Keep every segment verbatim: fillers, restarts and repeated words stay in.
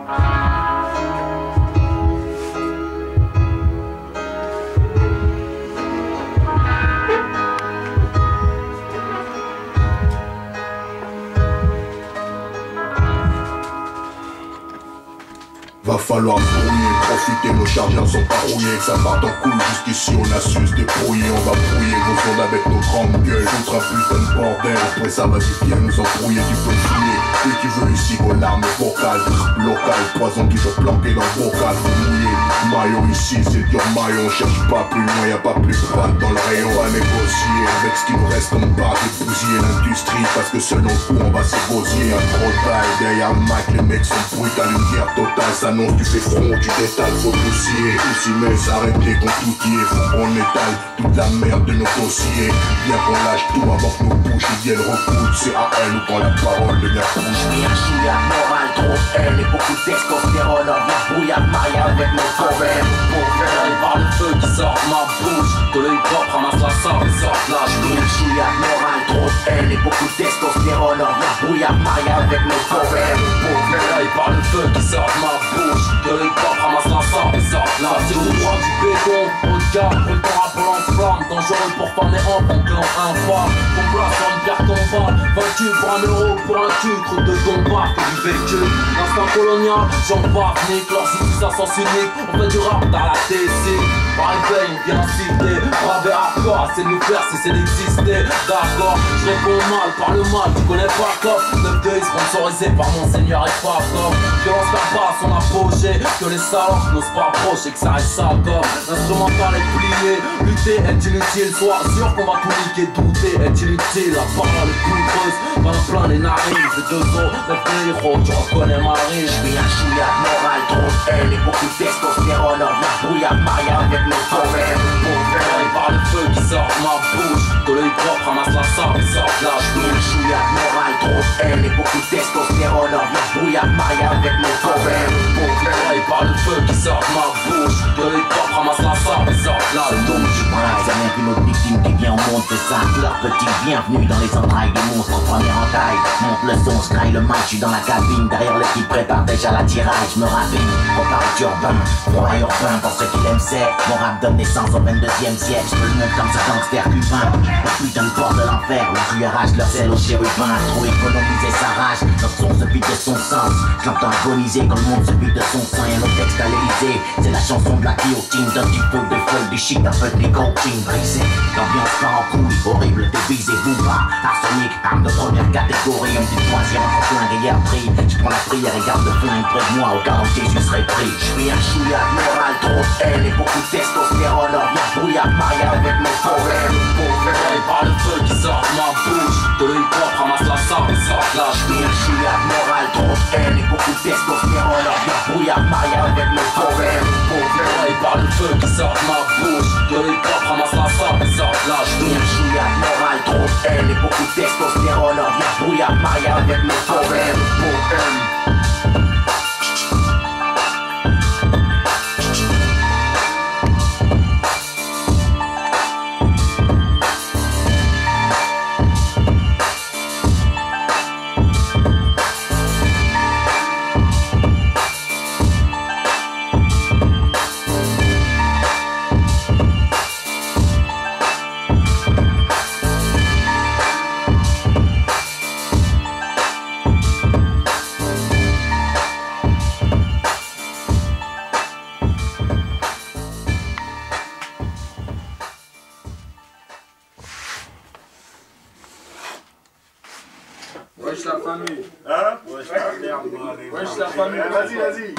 Va falloir se brouiller, profiter, nos chargeurs sont pas rouillés, que ça parte en couille, jusqu'ici on a su se débrouiller, on va brouiller vos ondes avec nos grandes gueules, foutre un putain de bordel, après ça va suffire nous embrouiller, tu peux le fouiller, et tu veux ici vos larmes vocales, locales, poison toujours planqué dans le bocal, vous mouillez, maillot ici c'est dur maillot, on cherche pas plus loin, y'a pas plus de dans le rayon, on va négocier, avec ce qui nous reste comme pas de bousiller l'industrie, parce que selon le coup on va se gosier, un gros taille, derrière le mic les mecs sont brutales, une guerre totale, ça non, tu fais front, tu détales, faut dossier. Aussi mais s'arrêter qu'on tout y est, faut qu'on étale toute la merde de nos dossiers. Bien qu'on lâche tout avant que nos bouches deviennent recoutes. C'est à elle ou quand la parole devient couche. J'suis un chouïa moral, trop de haine et beaucoup de testostérone. On vient brouillard marié avec nos problèmes. Pour faire par le feu qui sort de ma bouche. Que le hip-hop ramasse la sarre et sort de la j'suis un chouïa moral, trop de haine et beaucoup de testostérone. On vient brouillard marié avec nos problèmes. Pour faire par le feu qui sort de ma bouche. Que le hip-hop ramasse la sarre et sort de la c'est le droit du béton, au gars, pour le temps pour l'enflamme. Dangereux pour fan et enfant, clan infâme. Ton place en pierre tombale, vaincu pour un euro, pour un cul. Trop de combat, que du véhicule. Instinct colonial, j'en bats, nique. Leurs outils à sens unique, on fait du rap dans la T C. Par le veille, on vient citer. Braver à quoi, c'est de nous faire, cesser d'exister. D'accord, je réponds mal, par le mal, tu connais pas comme neuf deux sponsorisé par mon seigneur et pas comme violence la passe, on a apogée. Que les salons n'osent pas approcher, que ça reste ça comme l'instrumental est plié. Lutter est inutile, sois sûr qu'on va tout niquer. Douter est inutile, la parole est poudreuse. Pas plein les narines, j'ai deux os, neuf héros, tu reconnais ma rime. J'suis un chouïa moral, trop de haine et beaucoup de testostérone. On vient brouillard marié avec nos problèmes. Pour faire par le feu qui sort de ma bouche. Que le hip-hop ramasse la sarre et sort de la j'suis un chouïa moral, trop de haine et beaucoup de testostérone. On vient brouillard marié avec nos problèmes. Pour faire par le feu qui sort de ma bouche. Que le hip-hop ramasse la sarre et sort de la donc tu braques, y'a même qu'une autre victime qui vient au monde. C'est ça, leur petit bienvenue dans les entrailles des monstres. Première en taille, monte le son, sky le mic. J'suis dans la cabine, derrière l'équipe prépare déjà la tirage. Me raffine, reparle urbain, froid et urbain. Pour ceux qui l'aiment c'est, mon rap donne naissance au vingt-deuxième siècle. J'peux le monde comme ce gangster cubain. Le putain de port de l'enfer, la rue arrache leur sel au chérubin. Trop économisé sa rage, notre son se vide de son sens. J'l'entends agoniser quand le monde se vide de son sang. Y'a nos textes à l'Élysée, c'est la chanson de la guillotine. D'un petit peu de feuilles, du shit, un peu de nicotine brisée. L'ambiance part en couille, horrible, dévisé, Booba. Arsenic, arme de première catégorie. On dit troisième, en flingue et prix. J'prends la prière et garde le flingue près de moi. Au cas où Jésus serait pris. J'suis un chouïa moral, trop de haine et beaucoup de testostérone. On vient brouillard marié avec nos problèmes. Pour faire par le feu qui sort de ma bouche. Que le hip-hop ramasse la sarre et sort de la j'suis un chouïa moral, trop de haine et beaucoup de testostérone. On vient brouillard marié avec nos problèmes. Pour faire par le feu qui sort de ma bouche. Que le hip-hop ramasse la sarre et sort de la j'suis un chouïa moral, trop de haine et beaucoup de testostérone. On vient brouillard marié avec nos problèmes. Pour eux. Wesh la famille. Hein? Wesh la merde, moi. Wesh la famille. Vas-y, vas-y.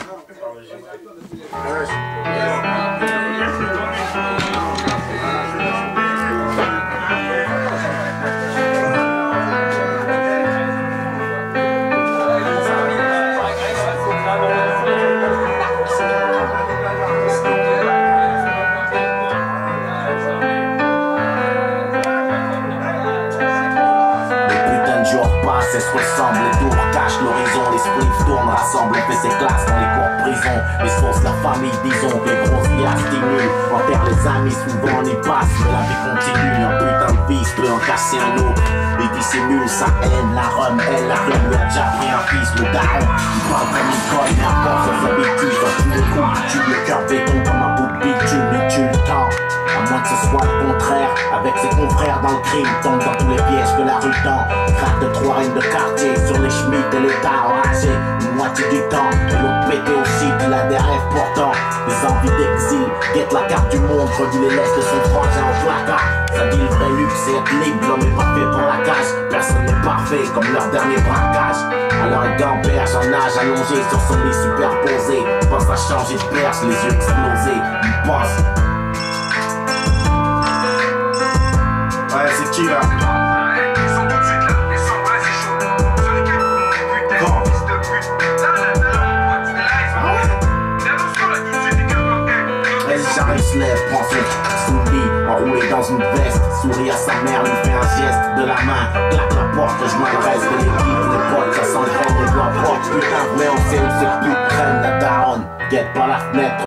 Se ressemble, les tours cachent l'horizon, les spliffs tournent, rassemblent, fait ses classes dans les cours prison. Les sources, la famille, disons, que les grosses liasses stimulent. Enterre les amis, souvent on y passe, mais la vie continue. Un putain de vice peut en casser un autre. Il dissimule sa haine, la rhum, elle, la rue lui a déjà pris un fils, le daron. Il parle comme une conne, n'importe coup de tube, le cœur béton comme un bout de bitume. Mais tu le temps, à moins que ce soit le contraire. Avec ses confrères dans le crime, tombe dans tous les pièges que la rue tend. Craque de trois rimes de quartier sur les chemises de l'état enragé. Une moitié du temps, et l'autre pété aussi, il a des rêves pourtant. Des envies d'exil, guette la carte du monde, redit les laisses de son frangin en placard. Ça dit le vrai luxe, c'est être libre, l'homme est parfait pour la cage. Personne n'est parfait comme leur dernier braquage. Alors il gamberge en âge allongé sur son lit superposé. Pense à changer de perche, les yeux explosés. Il pense. Ouais, c'est qui là? Descends tout de suite là, descends, ouais c'est chaud. Ce n'est que putain, Quand? fils de pute. Là, là, là, là, là, Ah ouais? attention là, tout de suite, et que Vas-y, j'arrive, se lève, prend son sous le lit, enroulé dans une veste. Sourit à sa mère, lui fait un geste de la main. Claque la porte, je m'adresse de l'équipe, les potes, ça s'engraine, les doigts propres. Putain, mais on sait où c'est plus de crème, la daronne. Guette par la fenêtre.